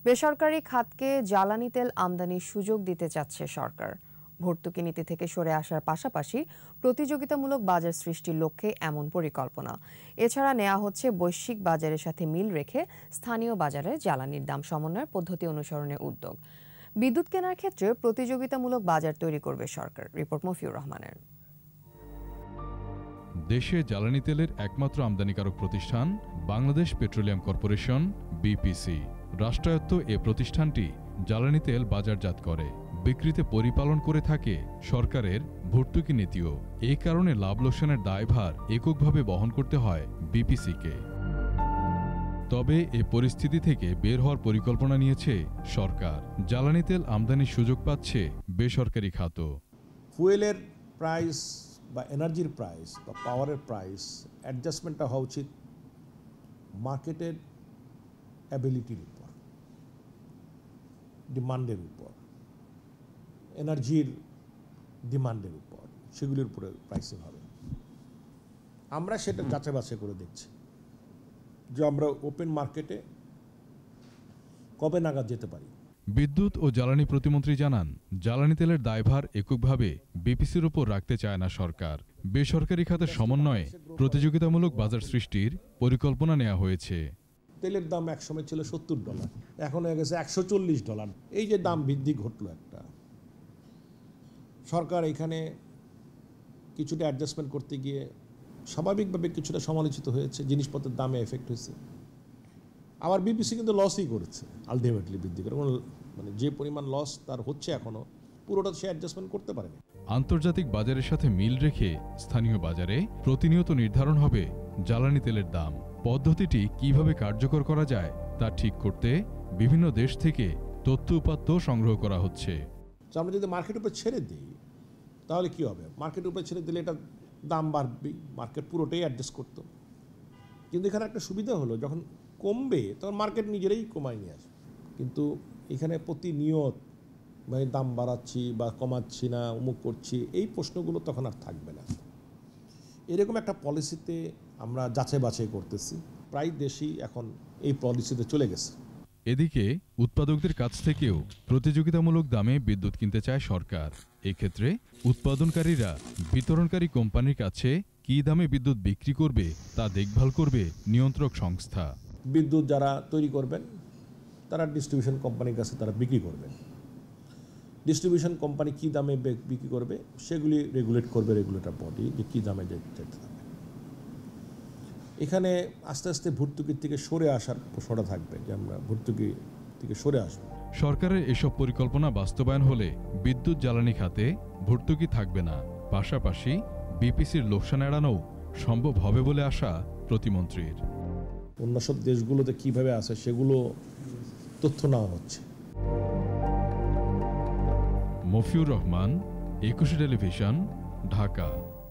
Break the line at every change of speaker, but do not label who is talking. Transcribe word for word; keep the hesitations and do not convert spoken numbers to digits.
বেসরকারি খাতকে জ্বালানি তেল আমদানির সুযোগ দিতে চাচ্ছে সরকার। ভর্তুকি নীতি থেকে সরে আসার পাশাপাশি প্রতিযোগিতামূলক বাজার সৃষ্টির লক্ষ্যে এমন পরিকল্পনা। এছাড়া নেওয়া হচ্ছে বৈশ্বিক বাজারের সাথে মিল রেখে স্থানীয় বাজারে জ্বালানির দাম সমন্বয়ের পদ্ধতি অনুসরণের উদ্যোগ। বিদ্যুৎ কেনার ক্ষেত্রে প্রতিযোগিতামূলক বাজার তৈরি করবে সরকার। রিপোর্ট মফিউর রহমানের।
দেশে জ্বালানি তেলের একমাত্র আমদানিকারক প্রতিষ্ঠান বাংলাদেশ পেট্রোলিয়াম কর্পোরেশন বিপিসি। রাষ্ট্রায়ত্ত এ প্রতিষ্ঠানটি জ্বালানি তেল বাজারজাত করে, বিক্রিতে পরিপালন করে থাকে সরকারের ভর্তুকি নীতিও। এই কারণে লাভ লোকসানের দায়ভার এককভাবে বহন করতে হয় বিপিসিকে। তবে এ পরিস্থিতি থেকে বের হওয়ার পরিকল্পনা নিয়েছে সরকার। জ্বালানি তেল আমদানির সুযোগ পাচ্ছে বেসরকারি খাত।
ফুয়েলের প্রাইস বা এনার্জির প্রাইস বা পাওয়ারের প্রাইস অ্যাডজাস্টমেন্টটা হওয়া উচিত মার্কেটের অ্যাবিলিটির উপর, ডিমান্ডের উপর, এনার্জির ডিমান্ডের উপর, সেগুলির উপরে প্রাইসিং হবে। আমরা সেটা যাচাই বাছাই করে দেখছি যে আমরা ওপেন মার্কেটে কবে নাগাদ যেতে পারি।
বিদ্যুৎ ও জ্বালানি প্রতিমন্ত্রী জানান, জ্বালানি তেলের দায়ভার এককভাবে বিপিসির উপর রাখতে চায় না সরকার। বেসরকারি খাতের সমন্বয়ে প্রতিযোগিতামূলক বাজার সৃষ্টির পরিকল্পনা নেওয়া হয়েছে।
তেলের দাম একসময় ছিল সত্তর ডলার, এখন হয়ে গেছে একশো চল্লিশ ডলার। এই যে দাম বৃদ্ধি ঘটলো, একটা সরকার এখানে কিছুটা অ্যাডজাস্টমেন্ট করতে গিয়ে স্বাভাবিকভাবে কিছুটা সমালোচিত হয়েছে, জিনিসপত্রের দামে এফেক্ট হয়েছে। আবার বিপিসি কিন্তু লসই করেছে আলটিমেটলি বৃদ্ধি করে, মানে যে পরিমাণ লস তার হচ্ছে এখনো পুরোটা সে অ্যাডজাস্টমেন্ট করতে পারেনি।
আন্তর্জাতিক বাজারের সাথে মিল রেখে স্থানীয় বাজারে প্রতিনিয়ত নির্ধারণ হবে জ্বালানি তেলের দাম। পদ্ধতিটি কিভাবে কার্যকর করা যায় তা ঠিক করতে বিভিন্ন দেশ থেকে তথ্য উপাত্ত সংগ্রহ করা হচ্ছে।
আমরা যদি মার্কেটের উপর ছেড়ে দিই তাহলে কি হবে? মার্কেটের উপর ছেড়ে দিলে এটা দাম বাড়বে, মার্কেট পুরোটাই অ্যাডজাস্ট করতো। কিন্তু এখানে একটা সুবিধা হলো, যখন কমবে তখন মার্কেট নিজেরাই কমায় নিয়ে আসবে। কিন্তু এখানে প্রতিনিয়ত মানে দাম বাড়াচ্ছি বা কমাচ্ছি না, অমুক করছি, এই প্রশ্নগুলো তখন আর থাকবে না। এরকম একটা পলিসিতে আমরা যাচাই বাছাই করতেছি, প্রায় দেশই এখন এই পলিসিতে চলে গেছে।
এদিকে উৎপাদকদের কাছ থেকেও প্রতিযোগিতামূলক দামে বিদ্যুৎ কিনতে চায় সরকার। এক্ষেত্রে উৎপাদনকারীরা বিতরণকারী কোম্পানির কাছে কী দামে বিদ্যুৎ বিক্রি করবে তা দেখভাল করবে নিয়ন্ত্রক সংস্থা।
বিদ্যুৎ যারা তৈরি করবেন তারা ডিস্ট্রিবিউশন কোম্পানির কাছে তারা বিক্রি করবেন। ডিস্ট্রিবিউশন কোম্পানি কী দামে বিক্রি করবে সেগুলি রেগুলেট করবে রেগুলেটর বডি, যে কী দামে যেতে হবে। এখানে আস্তে আস্তে ভর্তুকির থেকে সরে আসার প্রশ্নটা থাকবে, যে আমরা ভর্তুকি থেকে সরে আসব।
সরকারের এসব পরিকল্পনা বাস্তবায়ন হলে বিদ্যুৎ জ্বালানি খাতে ভর্তুকি থাকবে না, পাশাপাশি বিপিসির লোকসান এড়ানোও সম্ভব হবে বলে আশা প্রতিমন্ত্রীর।
অন্য সব দেশগুলোতে কীভাবে আছে সেগুলো তথ্য নেওয়া হচ্ছে।
মফিউর রহমান, একুশে টেলিভিশন, ঢাকা।